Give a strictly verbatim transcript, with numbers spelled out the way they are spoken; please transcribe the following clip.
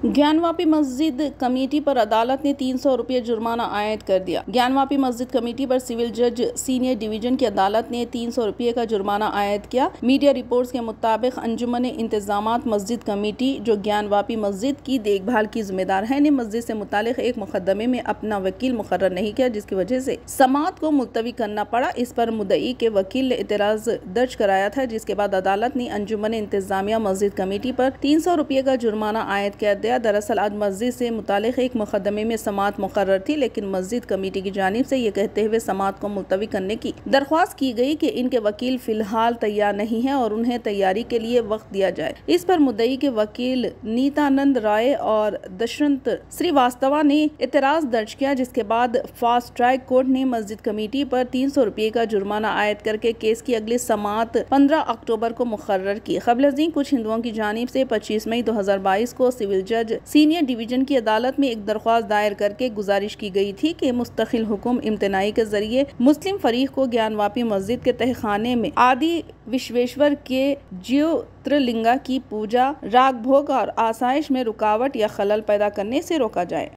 ज्ञानवापी मस्जिद कमेटी पर अदालत ने तीन सौ रुपये जुर्माना आयद कर दिया। ज्ञानवापी मस्जिद कमेटी पर सिविल जज सीनियर डिवीजन की अदालत ने तीन सौ रुपये का जुर्माना आयद किया। मीडिया रिपोर्ट्स के मुताबिक अंजुमन इंतजामात मस्जिद कमेटी, जो ज्ञानवापी मस्जिद की देखभाल की जिम्मेदार है, ने मस्जिद से मुतालिक एक मुकदमे में अपना वकील मुकर्रर नहीं किया, जिसकी वजह से समाअत को मुलतवी करना पड़ा। इस पर मुद्दई के वकील ने इतराज दर्ज कराया था, जिसके बाद अदालत ने अंजुमन इंतजामिया मस्जिद कमेटी पर तीन सौ रुपये का जुर्माना आयद कर दिया। दरअसल आज मस्जिद से मुतालिक एक मुकदमे में समाअत मुकर्रर थी, लेकिन मस्जिद कमेटी की जानिब से ये कहते हुए समाअत को मुलतवी करने की दरख्वास्त की गई कि इनके वकील फिलहाल तैयार नहीं है और उन्हें तैयारी के लिए वक्त दिया जाए। इस पर मुद्दई के वकील नीतानंद राय और दशरंत श्रीवास्तवा ने इतराज दर्ज किया, जिसके बाद फास्ट ट्रैक कोर्ट ने मस्जिद कमेटी पर तीन सौ रुपये का जुर्माना आयद करके केस की अगली समाअत पंद्रह अक्टूबर को मुकर्रर की। क़ब्ल अज़ीं कुछ हिंदुओं की जानिब से पच्चीस मई दो हजार बाईस को सिविल जज सीनियर डिवीजन की अदालत में एक दरख्वास्त दायर करके गुजारिश की गई थी कि मुस्तकिल हुक्म इम्तनाई के जरिए मुस्लिम फरीक को ज्ञानवापी मस्जिद के तहखाने में आदि विश्वेश्वर के ज्योतिर्लिंगा की पूजा, राग भोग और आसाइश में रुकावट या खलल पैदा करने से रोका जाए।